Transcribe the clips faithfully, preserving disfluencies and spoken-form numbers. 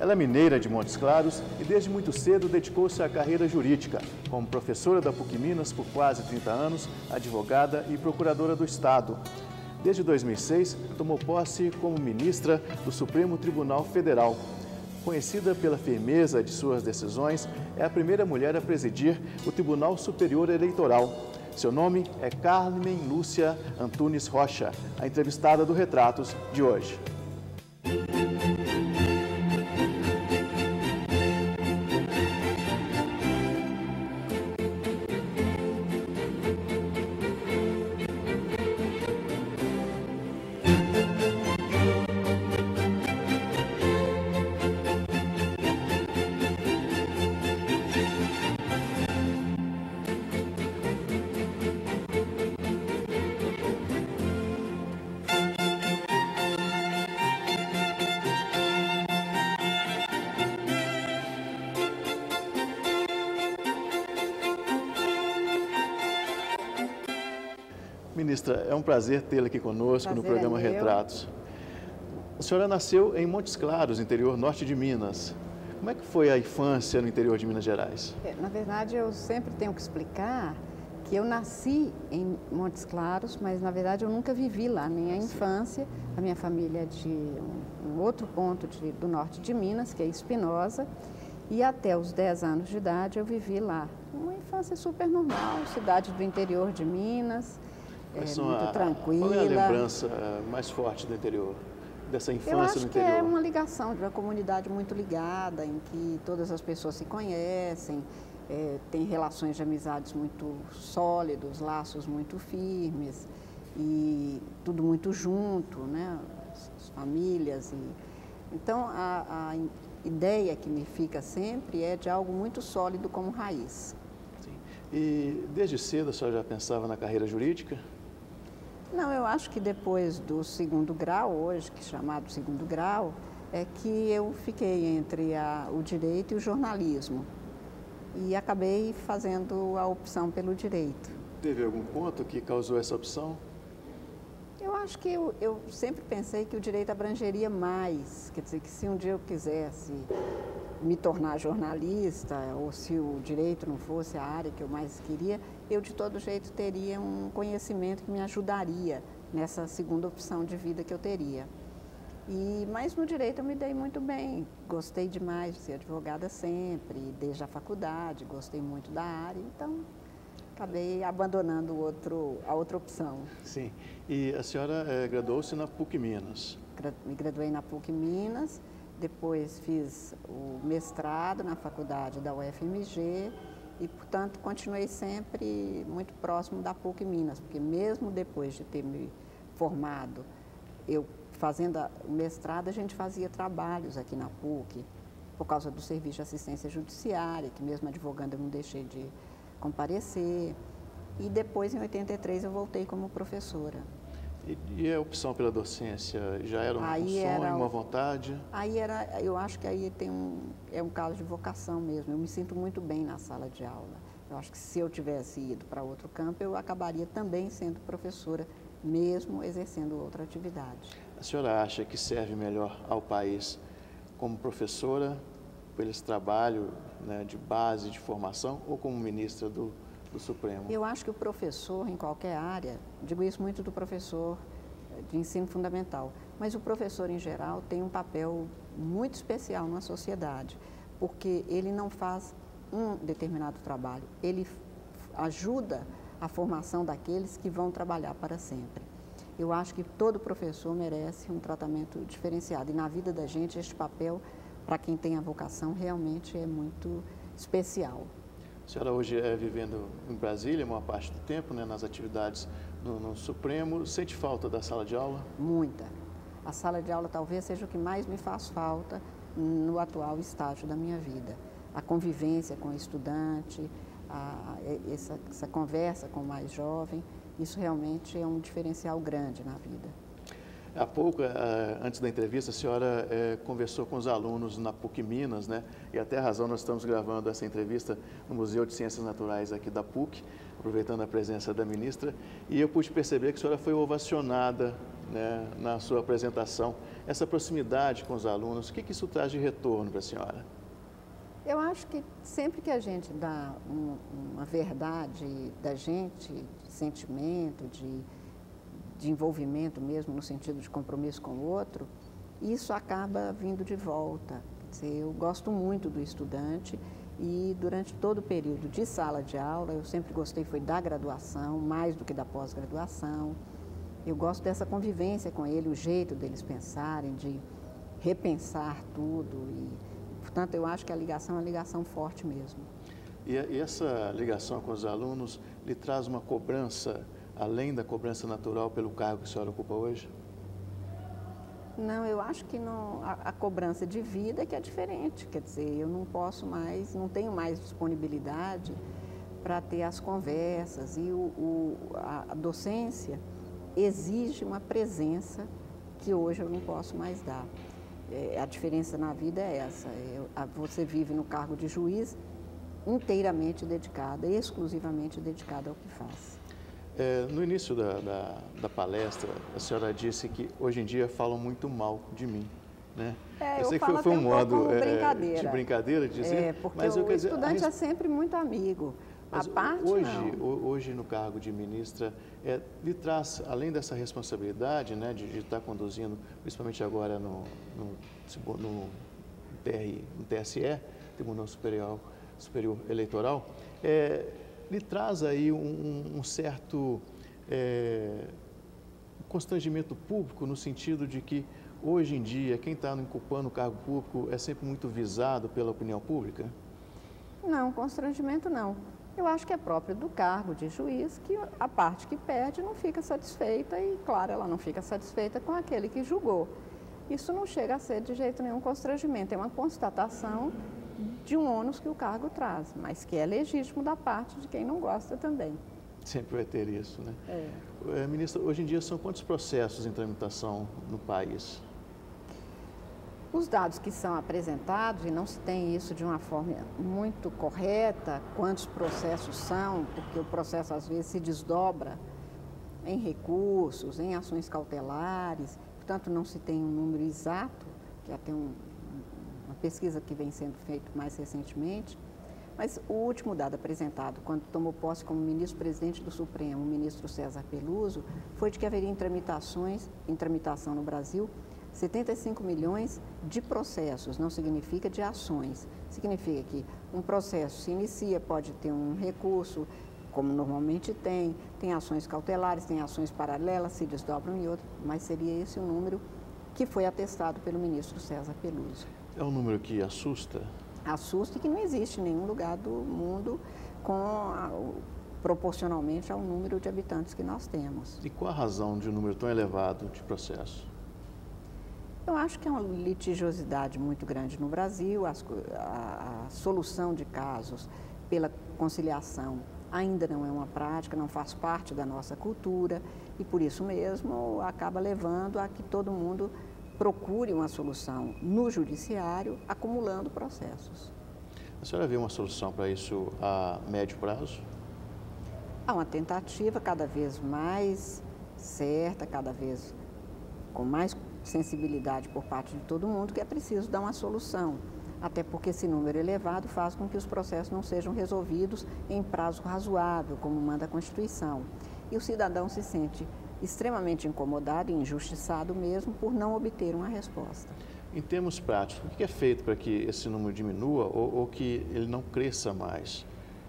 Ela é mineira de Montes Claros e desde muito cedo dedicou-se à carreira jurídica, como professora da PUC Minas por quase trinta anos, advogada e procuradora do Estado. Desde dois mil e seis, tomou posse como ministra do Supremo Tribunal Federal. Conhecida pela firmeza de suas decisões, é a primeira mulher a presidir o Tribunal Superior Eleitoral. Seu nome é Carmen Lúcia Antunes Rocha, a entrevistada do Retratos de hoje. Ministra, é um prazer tê-la aqui conosco prazer no programa é Retratos. A senhora nasceu em Montes Claros, interior norte de Minas. Como é que foi a infância no interior de Minas Gerais? É, na verdade, eu sempre tenho que explicar que eu nasci em Montes Claros, mas na verdade eu nunca vivi lá, nem a infância. A minha família é de um, um outro ponto de, do norte de Minas, que é Espinosa, e até os dez anos de idade eu vivi lá. Uma infância super normal, cidade do interior de Minas. É muito a, tranquila. Qual é a lembrança mais forte do interior, dessa infância no interior? Eu acho que é uma ligação, de uma comunidade muito ligada, em que todas as pessoas se conhecem, é, tem relações de amizades muito sólidos, laços muito firmes, e tudo muito junto, né? As famílias. E... Então, a, a ideia que me fica sempre é de algo muito sólido como raiz. Sim. E desde cedo a senhora já pensava na carreira jurídica? Não, eu acho que depois do segundo grau, hoje, que é chamado segundo grau, é que eu fiquei entre a, o direito e o jornalismo. E acabei fazendo a opção pelo direito. Teve algum ponto que causou essa opção? Eu acho que eu, eu sempre pensei que o direito abrangeria mais. Quer dizer, que se um dia eu quisesse me tornar jornalista, ou se o direito não fosse a área que eu mais queria, eu de todo jeito teria um conhecimento que me ajudaria nessa segunda opção de vida que eu teria. E, mas no direito eu me dei muito bem, gostei demais de ser advogada sempre, desde a faculdade, gostei muito da área, então acabei abandonando o outro, a outra opção. Sim, e a senhora é, graduou-se na PUC Minas? Me graduei na PUC Minas, depois fiz o mestrado na faculdade da U F M G e, portanto, continuei sempre muito próximo da PUC Minas, porque mesmo depois de ter me formado, eu fazendo o mestrado, a gente fazia trabalhos aqui na PUC, por causa do serviço de assistência judiciária, que mesmo advogando eu não deixei de comparecer. E depois, em oitenta e três, eu voltei como professora. E, e a opção pela docência já era um aí sonho, era, uma vontade? Aí era, eu acho que aí tem um, é um caso de vocação mesmo. Eu me sinto muito bem na sala de aula. Eu acho que se eu tivesse ido para outro campo, eu acabaria também sendo professora, mesmo exercendo outra atividade. A senhora acha que serve melhor ao país como professora, por esse trabalho, né, de base, de formação, ou como ministra do, do Supremo? Eu acho que o professor, em qualquer área, digo isso muito do professor de ensino fundamental, mas o professor, em geral, tem um papel muito especial na sociedade, porque ele não faz um determinado trabalho, ele ajuda a formação daqueles que vão trabalhar para sempre. Eu acho que todo professor merece um tratamento diferenciado, e na vida da gente, este papel, para quem tem a vocação, realmente é muito especial. A senhora hoje é vivendo em Brasília, uma parte do tempo, né, nas atividades no, no Supremo. Sente falta da sala de aula? Muita. A sala de aula talvez seja o que mais me faz falta no atual estágio da minha vida. A convivência com o estudante, a, essa, essa conversa com o mais jovem, isso realmente é um diferencial grande na vida. Há pouco, antes da entrevista, a senhora é, conversou com os alunos na PUC Minas, né? E até a razão, nós estamos gravando essa entrevista no Museu de Ciências Naturais aqui da PUC, aproveitando a presença da ministra, e eu pude perceber que a senhora foi ovacionada né, na sua apresentação. Essa proximidade com os alunos, o que, que isso traz de retorno para a senhora? Eu acho que sempre que a gente dá um, uma verdade da gente, de sentimento, de, de envolvimento mesmo, no sentido de compromisso com o outro, isso acaba vindo de volta. Quer dizer, eu gosto muito do estudante e durante todo o período de sala de aula, eu sempre gostei foi da graduação, mais do que da pós-graduação. Eu gosto dessa convivência com ele, o jeito deles pensarem, de repensar tudo e... Portanto, eu acho que a ligação é uma ligação forte mesmo. E, e essa ligação com os alunos lhe traz uma cobrança, além da cobrança natural pelo cargo que a senhora ocupa hoje? Não, eu acho que não, a, a cobrança de vida é que é diferente. Quer dizer, eu não posso mais, não tenho mais disponibilidade para ter as conversas. E o, o, a, a docência exige uma presença que hoje eu não posso mais dar. É, a diferença na vida é essa, é, a, você vive no cargo de juiz inteiramente dedicada, exclusivamente dedicada ao que faz. É, no início da, da, da palestra, a senhora disse que hoje em dia falam muito mal de mim, né? É, eu, eu sei falo que foi, foi um modo é, brincadeira. de brincadeira de dizer, é, porque mas o eu quero dizer, estudante res... é sempre muito amigo. Mas a parte hoje, não. hoje, no cargo de ministra, é, lhe traz, além dessa responsabilidade, né, de, de estar conduzindo, principalmente agora no, no, no, T R, no T S E, Tribunal Superior, Superior Eleitoral, é, lhe traz aí um, um certo é, constrangimento público, no sentido de que, hoje em dia, quem está ocupando o cargo público é sempre muito visado pela opinião pública? Não, constrangimento não. Eu acho que é próprio do cargo de juiz que a parte que perde não fica satisfeita e, claro, ela não fica satisfeita com aquele que julgou. Isso não chega a ser de jeito nenhum constrangimento, é uma constatação de um ônus que o cargo traz, mas que é legítimo da parte de quem não gosta também. Sempre vai ter isso, né? É. É, ministra, hoje em dia são quantos processos em tramitação no país? Os dados que são apresentados, e não se tem isso de uma forma muito correta, quantos processos são, porque o processo às vezes se desdobra em recursos, em ações cautelares, portanto não se tem um número exato, que até um, uma pesquisa que vem sendo feita mais recentemente, mas o último dado apresentado, quando tomou posse como ministro-presidente do Supremo, o ministro César Peluso, foi de que haveria em tramitações, em tramitação no Brasil, setenta e cinco milhões de processos, não significa de ações. Significa que um processo se inicia, pode ter um recurso, como normalmente tem, tem ações cautelares, tem ações paralelas, se desdobram em outro, mas seria esse o número que foi atestado pelo ministro César Peluso. É um número que assusta? Assusta e que não existe em nenhum lugar do mundo com a, proporcionalmente ao número de habitantes que nós temos. E qual a razão de um número tão elevado de processos? Eu acho que é uma litigiosidade muito grande no Brasil, as, a, a solução de casos pela conciliação ainda não é uma prática, não faz parte da nossa cultura e por isso mesmo acaba levando a que todo mundo procure uma solução no judiciário, acumulando processos. A senhora vê uma solução para isso a médio prazo? Há uma tentativa cada vez mais certa, cada vez com mais sensibilidade por parte de todo mundo, que é preciso dar uma solução, até porque esse número elevado faz com que os processos não sejam resolvidos em prazo razoável, como manda a Constituição. E o cidadão se sente extremamente incomodado e injustiçado mesmo por não obter uma resposta. Em termos práticos, o que é feito para que esse número diminua ou, ou que ele não cresça mais?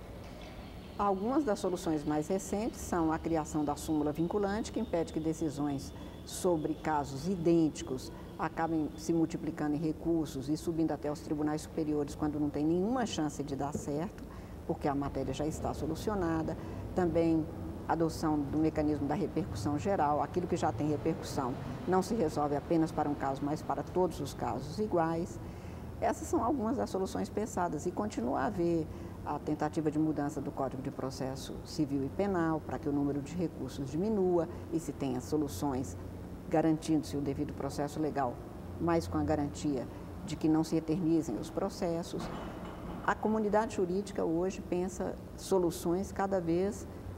Algumas das soluções mais recentes são a criação da súmula vinculante, que impede que decisões sobre casos idênticos acabem se multiplicando em recursos e subindo até os tribunais superiores quando não tem nenhuma chance de dar certo, porque a matéria já está solucionada. Também a adoção do mecanismo da repercussão geral, aquilo que já tem repercussão não se resolve apenas para um caso, mas para todos os casos iguais. Essas são algumas das soluções pensadas e continua a haver a tentativa de mudança do Código de Processo Civil e Penal para que o número de recursos diminua e se tenha soluções garantindo-se o devido processo legal, mas com a garantia de que não se eternizem os processos. A comunidade jurídica hoje pensa soluções cada vez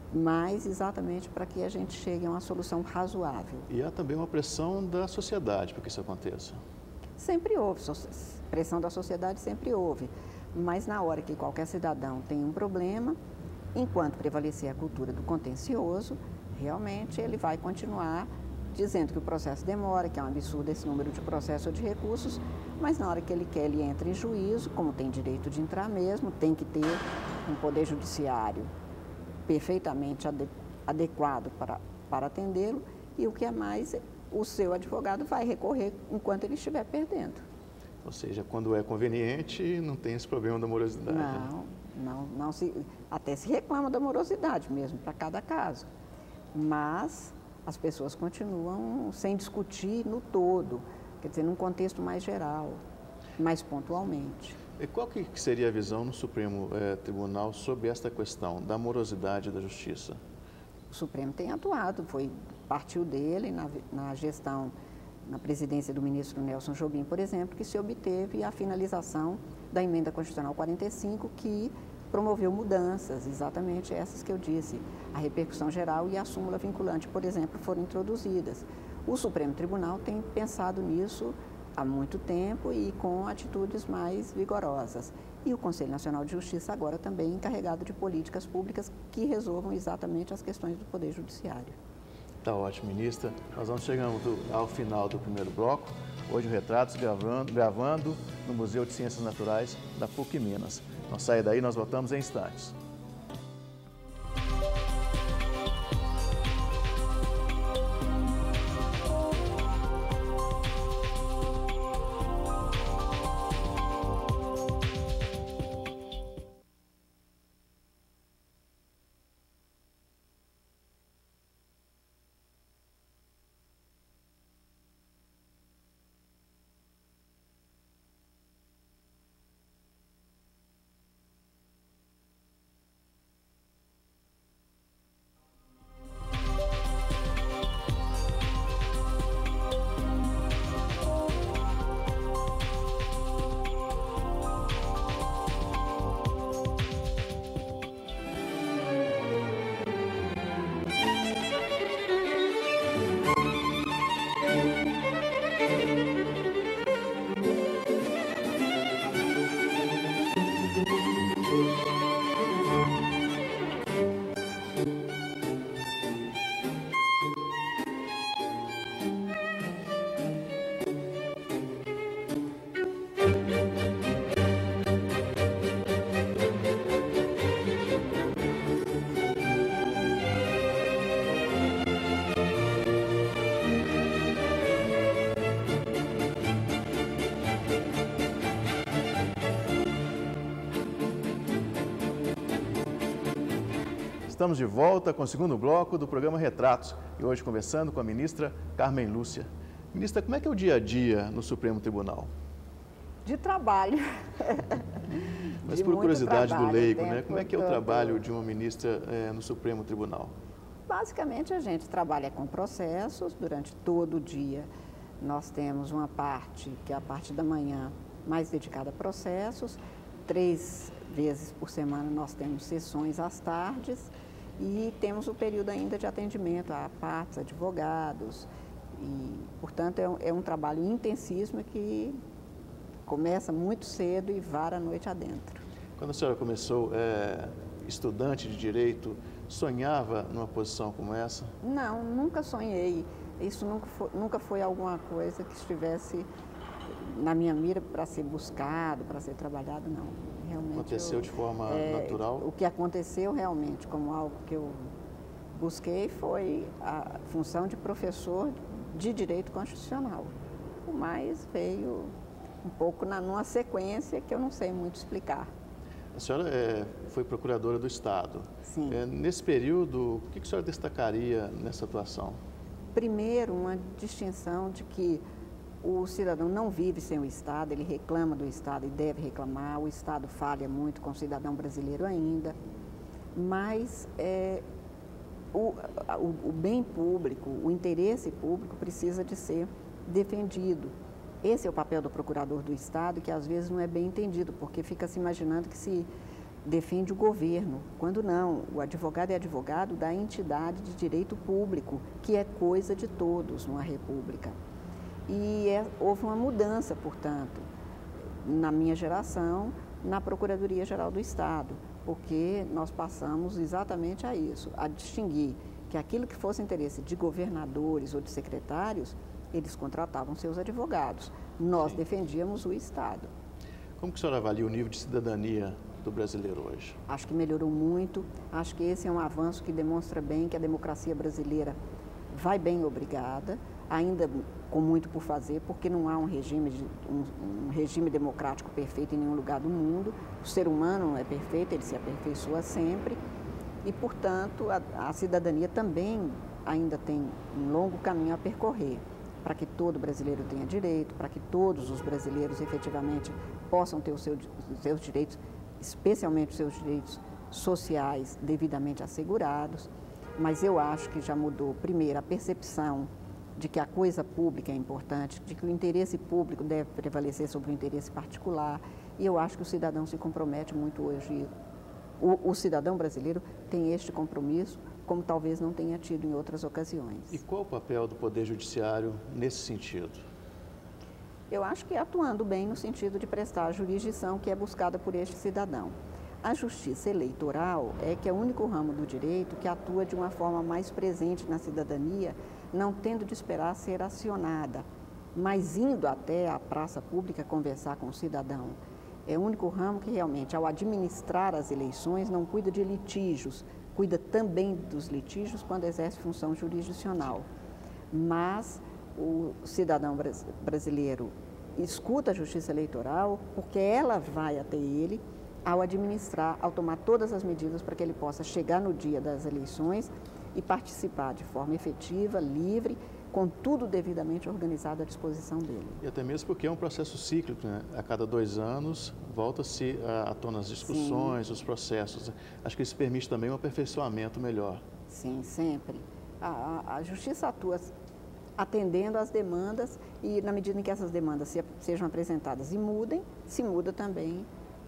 mas exatamente para que a gente chegue a uma solução razoável. E há também uma pressão da sociedade para que isso aconteça. Sempre houve, pressão da sociedade sempre houve, mas na hora que qualquer cidadão tem um problema, enquanto prevalecer a cultura do contencioso, realmente ele vai continuar dizendo que o processo demora, que é um absurdo esse número de processos ou de recursos, mas na hora que ele quer, ele entra em juízo, como tem direito de entrar mesmo, tem que ter um poder judiciário perfeitamente ade adequado para, para atendê-lo, e o que é mais, o seu advogado vai recorrer enquanto ele estiver perdendo. Ou seja, quando é conveniente, não tem esse problema da morosidade. Não, não, não se, até se reclama da morosidade mesmo, para cada caso, mas as pessoas continuam sem discutir no todo, quer dizer, num contexto mais geral, mais pontualmente. E qual que seria a visão no Supremo eh, Tribunal sobre esta questão da morosidade da justiça? O Supremo tem atuado, foi, partiu dele na, na gestão, na presidência do ministro Nelson Jobim, por exemplo, que se obteve a finalização da emenda constitucional quarenta e cinco, que promoveu mudanças, exatamente essas que eu disse. A repercussão geral e a súmula vinculante, por exemplo, foram introduzidas. O Supremo Tribunal tem pensado nisso há muito tempo e com atitudes mais vigorosas. E o Conselho Nacional de Justiça agora também encarregado de políticas públicas que resolvam exatamente as questões do Poder Judiciário. Tá ótimo, ministra. Nós vamos chegando ao final do primeiro bloco. Hoje o Retratos gravando, gravando no Museu de Ciências Naturais da PUC Minas. Não saia daí, nós voltamos em instantes. Estamos de volta com o segundo bloco do programa Retratos e hoje conversando com a ministra Carmen Lúcia. Ministra, como é que é o dia a dia no Supremo Tribunal? De trabalho. Mas de por curiosidade trabalho, do leigo, né? Como é que é o todo... trabalho de uma ministra é, no Supremo Tribunal? Basicamente, a gente trabalha com processos durante todo o dia. Nós temos uma parte, que é a parte da manhã, mais dedicada a processos. Três vezes por semana nós temos sessões às tardes. E temos o período ainda de atendimento a partes, advogados, e, portanto, é um, é um trabalho intensíssimo que começa muito cedo e vara a noite adentro. Quando a senhora começou, é, estudante de Direito, sonhava numa posição como essa? Não, nunca sonhei. Isso nunca foi, nunca foi alguma coisa que estivesse na minha mira para ser buscado, para ser trabalhado, não. Realmente aconteceu eu, de forma é, natural? O que aconteceu realmente como algo que eu busquei foi a função de professor de Direito Constitucional. O mais veio um pouco na, numa sequência que eu não sei muito explicar. A senhora é, foi procuradora do Estado. Sim. É, nesse período, o que a senhora destacaria nessa atuação? Primeiro, uma distinção de que o cidadão não vive sem o Estado, ele reclama do Estado e deve reclamar, o Estado falha muito com o cidadão brasileiro ainda, mas é, o, o, o bem público, o interesse público precisa de ser defendido. Esse é o papel do procurador do Estado, que às vezes não é bem entendido, porque fica se imaginando que se defende o governo, quando não, o advogado é advogado da entidade de direito público, que é coisa de todos numa república. E é, houve uma mudança, portanto, na minha geração, na Procuradoria-Geral do Estado, porque nós passamos exatamente a isso, a distinguir que aquilo que fosse interesse de governadores ou de secretários, eles contratavam seus advogados. Nós Sim. defendíamos o Estado. Como que a senhora avalia o nível de cidadania do brasileiro hoje? Acho que melhorou muito, acho que esse é um avanço que demonstra bem que a democracia brasileira vai bem obrigada, ainda com muito por fazer, porque não há um regime, de, um, um regime democrático perfeito em nenhum lugar do mundo. O ser humano não é perfeito, ele se aperfeiçoa sempre e, portanto, a, a cidadania também ainda tem um longo caminho a percorrer para que todo brasileiro tenha direito, para que todos os brasileiros efetivamente possam ter os seus, os seus direitos, especialmente os seus direitos sociais devidamente assegurados. Mas eu acho que já mudou, primeiro, a percepção de que a coisa pública é importante, de que o interesse público deve prevalecer sobre o interesse particular, e eu acho que o cidadão se compromete muito hoje. O, o cidadão brasileiro tem este compromisso, como talvez não tenha tido em outras ocasiões. E qual o papel do Poder Judiciário nesse sentido? Eu acho que atuando bem no sentido de prestar a jurisdição que é buscada por este cidadão. A justiça eleitoral é que é o único ramo do direito que atua de uma forma mais presente na cidadania, não tendo de esperar ser acionada, mas indo até a praça pública conversar com o cidadão. É o único ramo que realmente, ao administrar as eleições, não cuida de litígios, cuida também dos litígios quando exerce função jurisdicional. Mas o cidadão brasileiro escuta a justiça eleitoral porque ela vai até ele ao administrar, ao tomar todas as medidas para que ele possa chegar no dia das eleições e participar de forma efetiva, livre, com tudo devidamente organizado à disposição dele. E até mesmo porque é um processo cíclico, né? A cada dois anos volta-se à tona as discussões, Sim. os processos. Acho que isso permite também um aperfeiçoamento melhor. Sim, sempre. A, a, a justiça atua atendendo às demandas e, na medida em que essas demandas se, sejam apresentadas e mudem, se muda também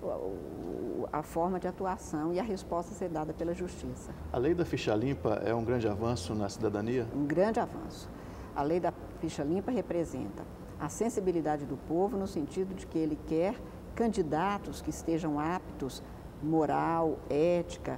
a forma de atuação e a resposta a ser dada pela justiça. A lei da ficha limpa é um grande avanço na cidadania? Um grande avanço. A lei da ficha limpa representa a sensibilidade do povo no sentido de que ele quer candidatos que estejam aptos, moral, ética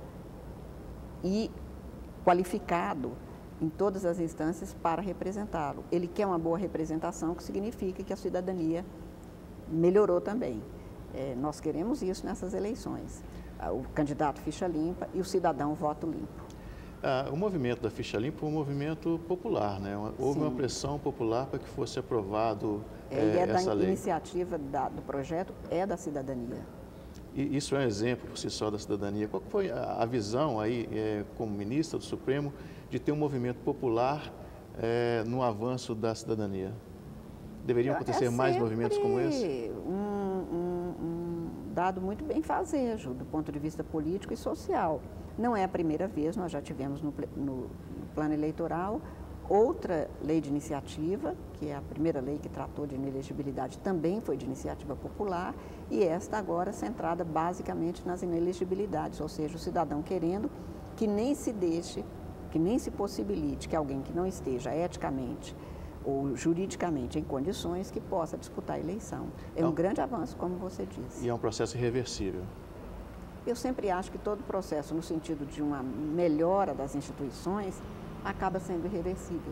e qualificado em todas as instâncias para representá-lo. Ele quer uma boa representação, que significa que a cidadania melhorou também. É, nós queremos isso nessas eleições, o candidato ficha limpa e o cidadão voto limpo. Ah, o movimento da ficha limpa é um movimento popular, né? Houve Sim. uma pressão popular para que fosse aprovado é, é, essa da lei. A iniciativa da, do projeto é da cidadania. E isso é um exemplo por si só da cidadania. Qual foi a, a visão aí, é, como ministra do Supremo, de ter um movimento popular é, no avanço da cidadania? Deveriam acontecer é mais movimentos como esse? Um, um, um dado muito benfazejo do ponto de vista político e social. Não é a primeira vez, nós já tivemos no, no, no plano eleitoral outra lei de iniciativa, que é a primeira lei que tratou de inelegibilidade, também foi de iniciativa popular, e esta agora centrada basicamente nas inelegibilidades, ou seja, o cidadão querendo que nem se deixe, que nem se possibilite que alguém que não esteja eticamente ou juridicamente em condições que possa disputar a eleição. É então, um grande avanço, como você disse. E é um processo irreversível? Eu sempre acho que todo processo, no sentido de uma melhora das instituições, acaba sendo irreversível.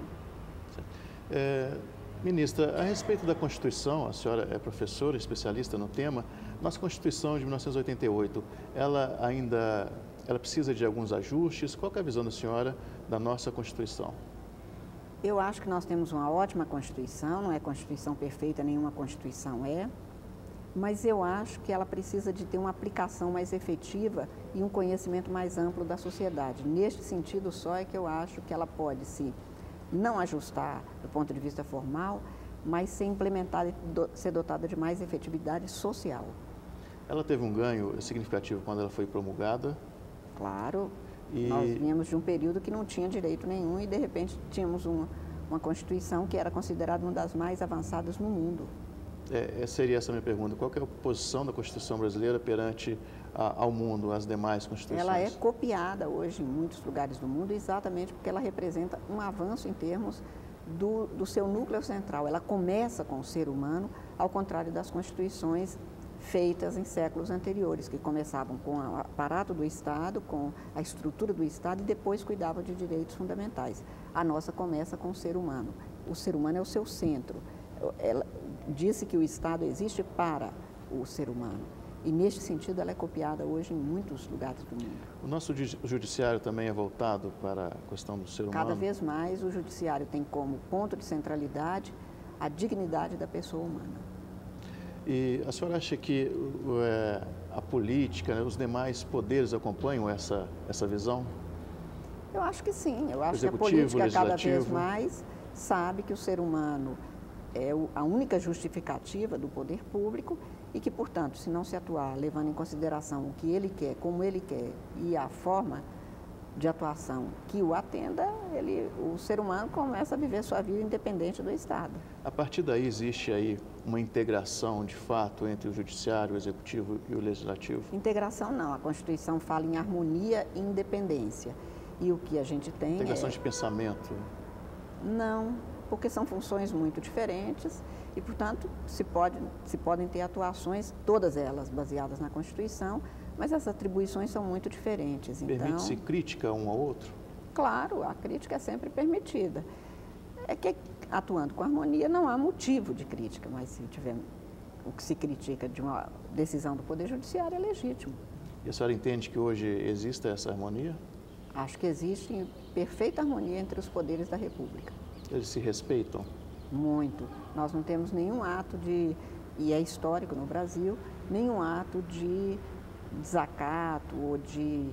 É, ministra, a respeito da Constituição, a senhora é professora, especialista no tema, nossa Constituição de mil novecentos e oitenta e oito, ela ainda ela precisa de alguns ajustes? Qual que é a visão da senhora da nossa Constituição? Eu acho que nós temos uma ótima Constituição, não é Constituição perfeita, nenhuma Constituição é, mas eu acho que ela precisa de ter uma aplicação mais efetiva e um conhecimento mais amplo da sociedade. Neste sentido só é que eu acho que ela pode se não ajustar do ponto de vista formal, mas ser implementada e do, ser dotada de mais efetividade social. Ela teve um ganho significativo quando ela foi promulgada? Claro. E... Nós vínhamos de um período que não tinha direito nenhum e, de repente, tínhamos uma, uma Constituição que era considerada uma das mais avançadas no mundo. É, seria essa a minha pergunta. Qual que é a posição da Constituição brasileira perante a, ao mundo, as demais Constituições? Ela é copiada hoje em muitos lugares do mundo exatamente porque ela representa um avanço em termos do, do seu núcleo central. Ela começa com o ser humano, ao contrário das constituições feitas em séculos anteriores, que começavam com o aparato do Estado, com a estrutura do Estado e depois cuidavam de direitos fundamentais. A nossa começa com o ser humano. O ser humano é o seu centro. Ela disse que o Estado existe para o ser humano. E, neste sentido, ela é copiada hoje em muitos lugares do mundo. O nosso judiciário também é voltado para a questão do ser humano? Cada vez mais o judiciário tem como ponto de centralidade a dignidade da pessoa humana. E a senhora acha que é, a política, né, os demais poderes acompanham essa, essa visão? Eu acho que sim. Eu acho Executivo, que a política cada vez legislativo. mais sabe que o ser humano é a única justificativa do poder público e que, portanto, se não se atuar levando em consideração o que ele quer, como ele quer e a forma de atuação que o atenda, ele, o ser humano começa a viver sua vida independente do Estado. A partir daí existe aí uma integração de fato entre o judiciário, o executivo e o legislativo? Integração não, a Constituição fala em harmonia e independência. E o que a gente tem Integração é... de pensamento? Não, porque são funções muito diferentes e, portanto, se, pode, se podem ter atuações, todas elas baseadas na Constituição, mas as atribuições são muito diferentes. Permite-se Então, crítica um ao outro? claro, a crítica é sempre permitida. É que, atuando com harmonia, não há motivo de crítica, mas se tiver o que se critica de uma decisão do Poder Judiciário é legítimo. E a senhora entende que hoje existe essa harmonia? Acho que existe perfeita harmonia entre os poderes da República. Eles se respeitam? Muito. Nós não temos nenhum ato de, e é histórico no Brasil, nenhum ato de desacato ou de,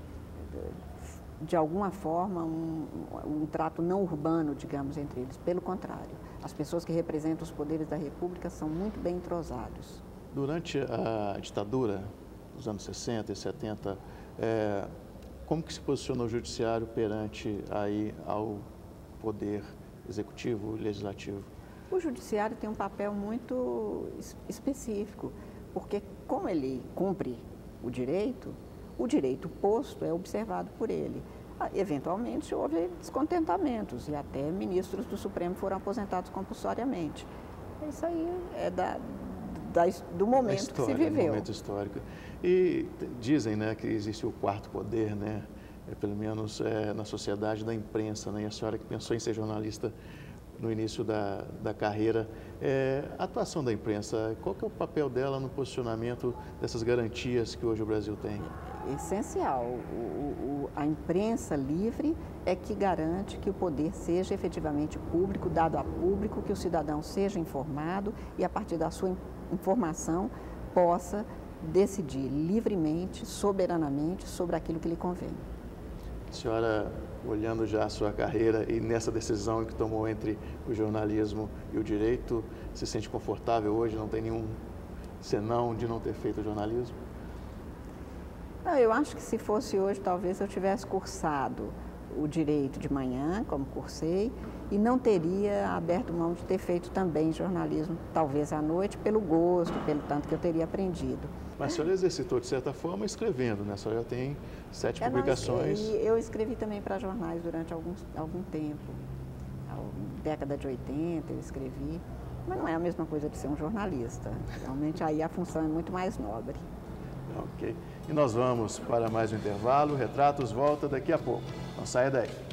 de alguma forma, um, um trato não urbano, digamos, entre eles. Pelo contrário, as pessoas que representam os poderes da República são muito bem entrosados. Durante a ditadura dos anos sessenta e setenta, é, como que se posicionou o judiciário perante aí ao poder executivo e legislativo? O judiciário tem um papel muito específico, porque como ele cumpre o direito, o direito posto é observado por ele. Eventualmente houve descontentamentos e até ministros do Supremo foram aposentados compulsoriamente. Isso aí é da, da, do momento história, que se viveu. Do momento histórico. E dizem, né, que existe o quarto poder, né, é, pelo menos é, na sociedade da imprensa, né, e a senhora que pensou em ser jornalista no início da, da carreira, é, a atuação da imprensa, qual que é o papel dela no posicionamento dessas garantias que hoje o Brasil tem? É essencial. O, o, a imprensa livre é que garante que o poder seja efetivamente público, dado a público, que o cidadão seja informado e, a partir da sua informação, possa decidir livremente, soberanamente, sobre aquilo que lhe convém. A senhora, olhando já a sua carreira e nessa decisão que tomou entre o jornalismo e o direito, se sente confortável hoje? Não tem nenhum senão de não ter feito jornalismo? Não, eu acho que se fosse hoje, talvez eu tivesse cursado o direito de manhã, como cursei, e não teria aberto mão de ter feito também jornalismo, talvez à noite, pelo gosto, pelo tanto que eu teria aprendido. Mas a senhora exercitou, de certa forma, escrevendo, né? A senhora já tem sete é, publicações. Não, eu escrevi também para jornais durante algum, algum tempo. Na década de oitenta eu escrevi, mas não é a mesma coisa de ser um jornalista. Realmente aí a função é muito mais nobre. Ok. E nós vamos para mais um intervalo. Retratos volta daqui a pouco. Não saia daí.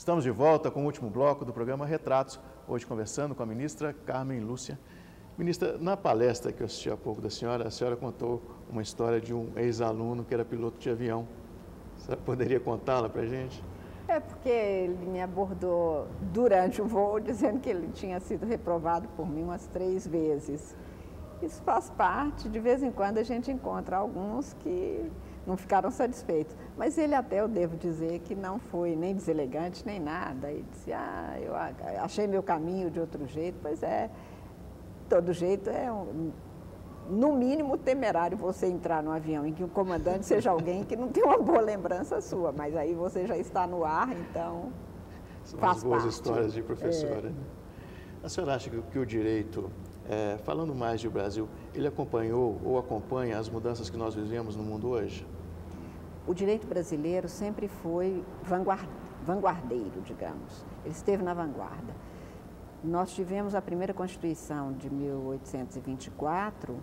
Estamos de volta com o último bloco do programa Retratos, hoje conversando com a ministra Carmen Lúcia. Ministra, na palestra que eu assisti há pouco da senhora, a senhora contou uma história de um ex-aluno que era piloto de avião. Você poderia contá-la para a gente? É porque ele me abordou durante o voo, dizendo que ele tinha sido reprovado por mim umas três vezes. Isso faz parte, de vez em quando a gente encontra alguns que não ficaram satisfeitos. Mas ele até, eu devo dizer, que não foi nem deselegante, nem nada. Ele disse, ah, eu achei meu caminho de outro jeito. Pois é, de todo jeito é, um, no mínimo, temerário você entrar num avião em que o comandante seja alguém que não tem uma boa lembrança sua. Mas aí você já está no ar, então São faz as boas parte. histórias de professora. É. A senhora acha que, que o direito... É, falando mais de Brasil, ele acompanhou ou acompanha as mudanças que nós vivemos no mundo hoje? O direito brasileiro sempre foi vanguardeiro, digamos. Ele esteve na vanguarda. Nós tivemos a primeira Constituição de mil oitocentos e vinte e quatro,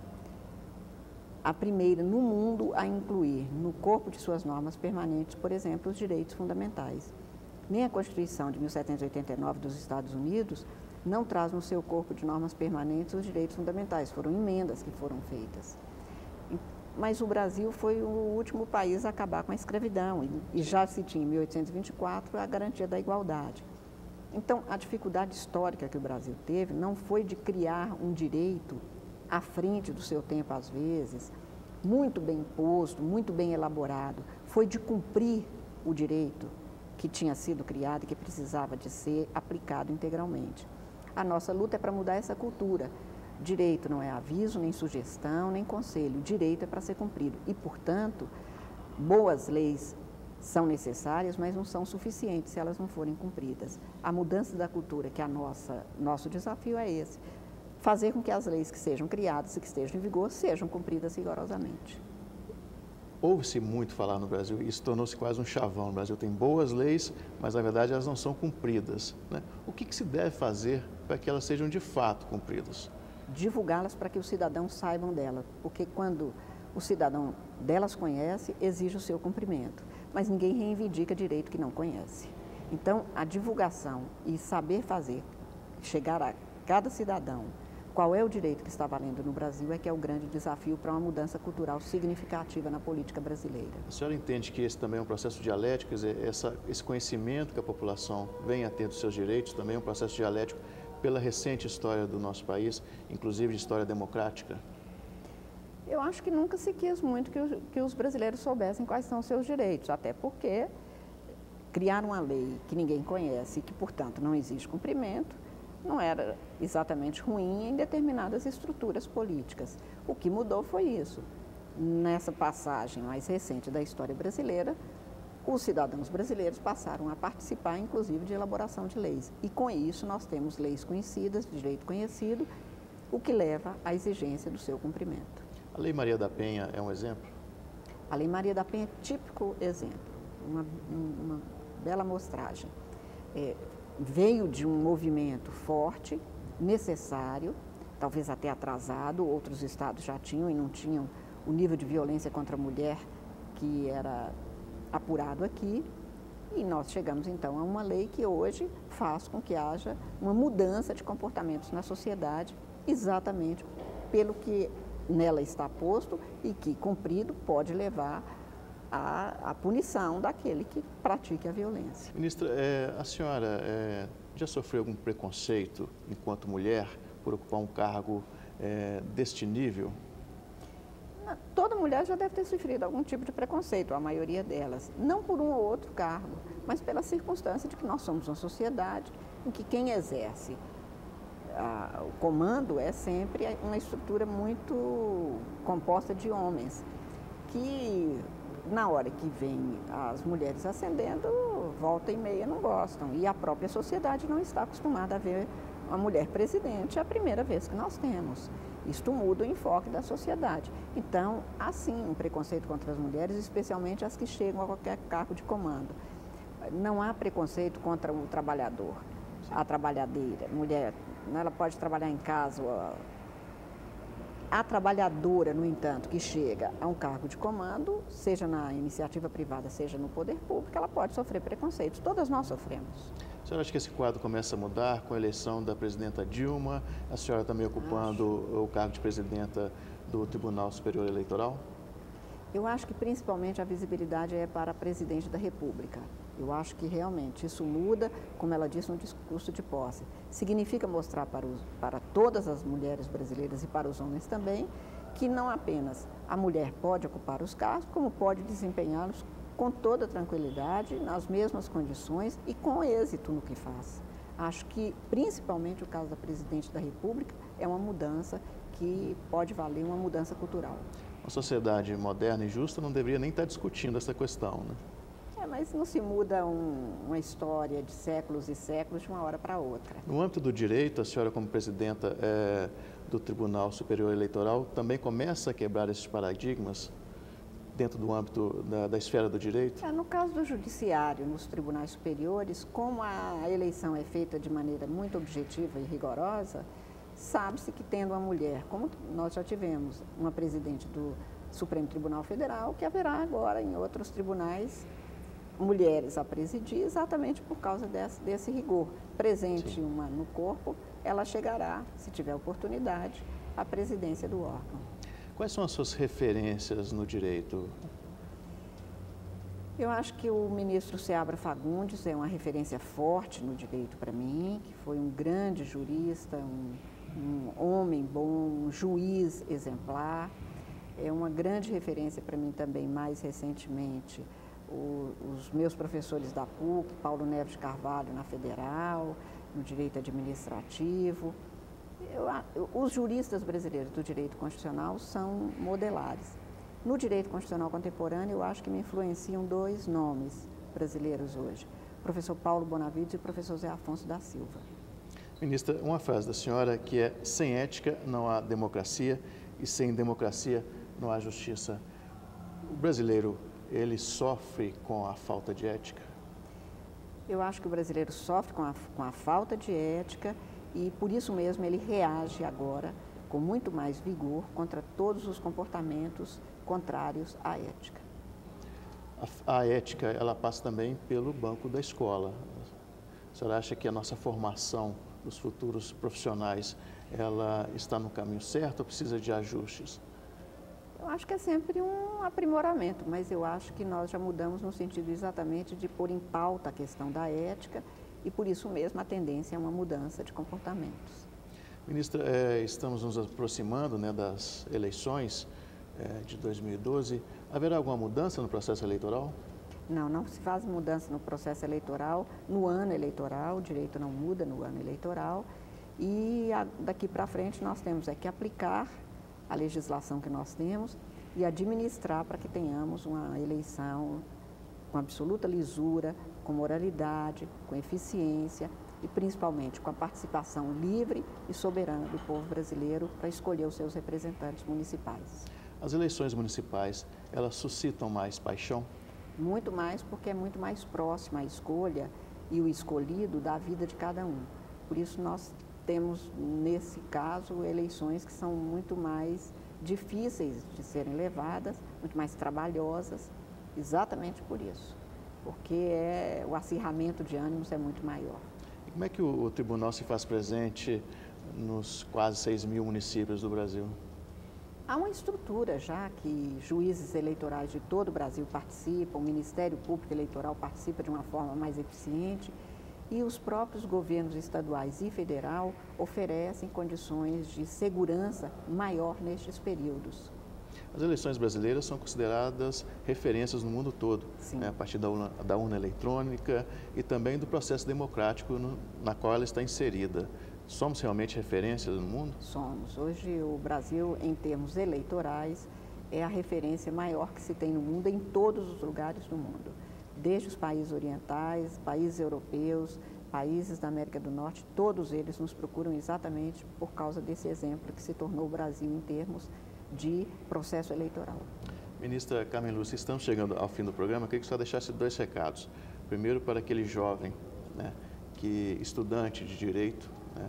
a primeira no mundo a incluir no corpo de suas normas permanentes, por exemplo, os direitos fundamentais. Nem a Constituição de mil setecentos e oitenta e nove dos Estados Unidos não traz no seu corpo de normas permanentes os direitos fundamentais, foram emendas que foram feitas. Mas o Brasil foi o último país a acabar com a escravidão e já se tinha em mil oitocentos e vinte e quatro a garantia da igualdade. Então, a dificuldade histórica que o Brasil teve não foi de criar um direito à frente do seu tempo, às vezes, muito bem posto, muito bem elaborado, foi de cumprir o direito que tinha sido criado e que precisava de ser aplicado integralmente. A nossa luta é para mudar essa cultura. Direito não é aviso, nem sugestão, nem conselho. Direito é para ser cumprido. E, portanto, boas leis são necessárias, mas não são suficientes se elas não forem cumpridas. A mudança da cultura, que é a nossa, nosso desafio é esse. Fazer com que as leis que sejam criadas e que estejam em vigor sejam cumpridas rigorosamente. Ouve-se muito falar no Brasil, isso tornou-se quase um chavão. O Brasil tem boas leis, mas na verdade elas não são cumpridas, né? O que, que se deve fazer para que elas sejam de fato cumpridas? Divulgá-las para que os cidadãos saibam delas, porque quando o cidadão delas conhece, exige o seu cumprimento, mas ninguém reivindica direito que não conhece. Então, a divulgação e saber fazer, chegar a cada cidadão, qual é o direito que está valendo no Brasil, é que é o grande desafio para uma mudança cultural significativa na política brasileira. A senhora entende que esse também é um processo dialético, quer dizer, essa, esse conhecimento que a população vem a ter dos seus direitos também é um processo dialético pela recente história do nosso país, inclusive de história democrática? Eu acho que nunca se quis muito que, o, que os brasileiros soubessem quais são os seus direitos, até porque criar uma lei que ninguém conhece e que, portanto, não exige cumprimento, não era exatamente ruim em determinadas estruturas políticas. O que mudou foi isso. Nessa passagem mais recente da história brasileira, os cidadãos brasileiros passaram a participar, inclusive, de elaboração de leis. E, com isso, nós temos leis conhecidas, de direito conhecido, o que leva à exigência do seu cumprimento. A Lei Maria da Penha é um exemplo? A Lei Maria da Penha é típico exemplo, uma, uma bela amostragem. É, veio de um movimento forte, necessário, talvez até atrasado, outros estados já tinham e não tinham o nível de violência contra a mulher que era apurado aqui, e nós chegamos então a uma lei que hoje faz com que haja uma mudança de comportamentos na sociedade, exatamente pelo que nela está posto e que, cumprido, pode levar à, à punição daquele que pratique a violência. Ministra, é, a senhora é, já sofreu algum preconceito enquanto mulher por ocupar um cargo é, deste nível? Toda mulher já deve ter sofrido algum tipo de preconceito, a maioria delas. Não por um ou outro cargo, mas pela circunstância de que nós somos uma sociedade em que quem exerce a, o comando é sempre uma estrutura muito composta de homens, que na hora que vem as mulheres ascendendo, volta e meia não gostam. E a própria sociedade não está acostumada a ver uma mulher presidente, é a primeira vez que nós temos. Isto muda o enfoque da sociedade. Então, há sim um preconceito contra as mulheres, especialmente as que chegam a qualquer cargo de comando. Não há preconceito contra o trabalhador, a trabalhadeira. Mulher, ela pode trabalhar em casa A trabalhadora, no entanto, que chega a um cargo de comando, seja na iniciativa privada, seja no poder público, ela pode sofrer preconceitos. Todas nós sofremos. A senhora acha que esse quadro começa a mudar com a eleição da presidenta Dilma, a senhora também ocupando acho. o cargo de presidenta do Tribunal Superior Eleitoral? Eu acho que principalmente a visibilidade é para a presidente da República. Eu acho que realmente isso muda, como ela disse no discurso de posse. Significa mostrar para, os, para todas as mulheres brasileiras e para os homens também, que não apenas a mulher pode ocupar os cargos, como pode desempenhá-los com toda tranquilidade, nas mesmas condições e com êxito no que faz. Acho que, principalmente o caso da presidente da República, é uma mudança que pode valer uma mudança cultural. Uma sociedade moderna e justa não deveria nem estar discutindo essa questão, né? É, mas não se muda um, uma história de séculos e séculos de uma hora para outra. No âmbito do direito, a senhora como presidenta é, do Tribunal Superior Eleitoral também começa a quebrar esses paradigmas dentro do âmbito da, da esfera do direito? É, no caso do judiciário, nos tribunais superiores, como a eleição é feita de maneira muito objetiva e rigorosa, sabe-se que tendo uma mulher, como nós já tivemos uma presidente do Supremo Tribunal Federal, que haverá agora em outros tribunais mulheres a presidir, exatamente por causa desse, desse rigor. Presente Sim. uma no corpo, ela chegará, se tiver oportunidade, à presidência do órgão. Quais são as suas referências no direito? Eu acho que o ministro Seabra Fagundes é uma referência forte no direito para mim, que foi um grande jurista, um, um homem bom, um juiz exemplar. É uma grande referência para mim também, mais recentemente, O, os meus professores da P U C, Paulo Neves de Carvalho na Federal, no Direito Administrativo. Eu, eu, os juristas brasileiros do direito constitucional são modelares. No direito constitucional contemporâneo, eu acho que me influenciam dois nomes brasileiros hoje, o professor Paulo Bonavides e o professor Zé Afonso da Silva. Ministra, uma frase da senhora que é: sem ética não há democracia e sem democracia não há justiça. O brasileiro, ele sofre com a falta de ética? Eu acho que o brasileiro sofre com a, com a falta de ética e, por isso mesmo, ele reage agora com muito mais vigor contra todos os comportamentos contrários à ética. A, a ética, ela passa também pelo banco da escola. A senhora acha que a nossa formação dos futuros profissionais, ela está no caminho certo ou precisa de ajustes? Eu acho que é sempre um aprimoramento, mas eu acho que nós já mudamos no sentido exatamente de pôr em pauta a questão da ética e, por isso mesmo, a tendência é uma mudança de comportamentos. Ministra, é, estamos nos aproximando, né, das eleições é, de dois mil e doze. Haverá alguma mudança no processo eleitoral? Não, não se faz mudança no processo eleitoral, no ano eleitoral, o direito não muda no ano eleitoral e a, daqui para frente nós temos é que aplicar a legislação que nós temos e administrar para que tenhamos uma eleição com absoluta lisura, com moralidade, com eficiência e principalmente com a participação livre e soberana do povo brasileiro para escolher os seus representantes municipais. As eleições municipais, elas suscitam mais paixão? Muito mais, porque é muito mais próxima a escolha e o escolhido da vida de cada um. Por isso nós temos, nesse caso, eleições que são muito mais difíceis de serem levadas, muito mais trabalhosas, exatamente por isso, porque é, o acirramento de ânimos é muito maior. E como é que o, o tribunal se faz presente nos quase seis mil municípios do Brasil? Há uma estrutura já que juízes eleitorais de todo o Brasil participam, o Ministério Público Eleitoral participa de uma forma mais eficiente e os próprios governos estaduais e federal oferecem condições de segurança maior nestes períodos. As eleições brasileiras são consideradas referências no mundo todo, né, a partir da urna, da urna eletrônica e também do processo democrático no, na qual ela está inserida. Somos realmente referências no mundo? Somos. Hoje o Brasil, em termos eleitorais, é a referência maior que se tem no mundo, em todos os lugares do mundo. Desde os países orientais, países europeus, países da América do Norte, todos eles nos procuram exatamente por causa desse exemplo que se tornou o Brasil em termos de processo eleitoral. Ministra Carmen Lúcia, estamos chegando ao fim do programa. Eu queria que você deixasse dois recados. Primeiro, para aquele jovem, né, que, estudante de Direito, né,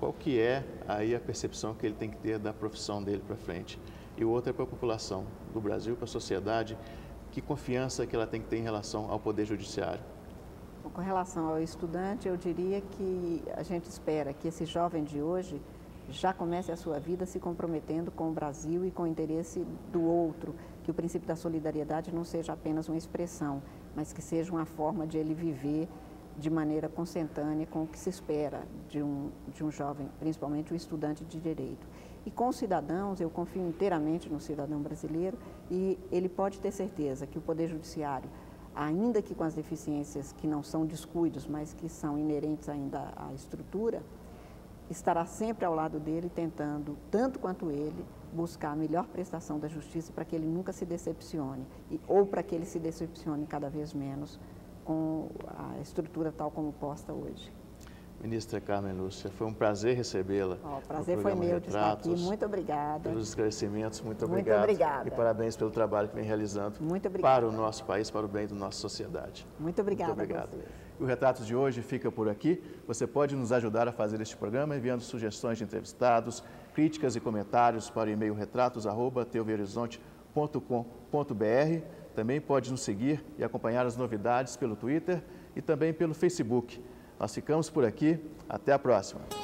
qual que é aí a percepção que ele tem que ter da profissão dele para frente. E o outro é para a população do Brasil, para a sociedade, que confiança que ela tem que ter em relação ao Poder Judiciário. Com relação ao estudante, eu diria que a gente espera que esse jovem de hoje já comece a sua vida se comprometendo com o Brasil e com o interesse do outro, que o princípio da solidariedade não seja apenas uma expressão, mas que seja uma forma de ele viver de maneira consentânea com o que se espera de um, de um jovem, principalmente um estudante de direito. E com os cidadãos, eu confio inteiramente no cidadão brasileiro e ele pode ter certeza que o Poder Judiciário, ainda que com as deficiências que não são descuidos, mas que são inerentes ainda à estrutura, estará sempre ao lado dele, tentando, tanto quanto ele, buscar a melhor prestação da justiça para que ele nunca se decepcione, e, ou para que ele se decepcione cada vez menos com a estrutura tal como posta hoje. Ministra Carmen Lúcia, foi um prazer recebê-la. O prazer foi meu de estar aqui, muito obrigada. Pelos esclarecimentos, muito, muito obrigado. obrigada. E parabéns pelo trabalho que vem realizando muito obrigada. para o nosso país, para o bem da nossa sociedade. Muito obrigada. Muito obrigado. E o Retratos de hoje fica por aqui. Você pode nos ajudar a fazer este programa enviando sugestões de entrevistados, críticas e comentários para o e-mail retratos arroba tv horizonte ponto com ponto br. Também pode nos seguir e acompanhar as novidades pelo Twitter e também pelo Facebook. Nós ficamos por aqui. Até a próxima.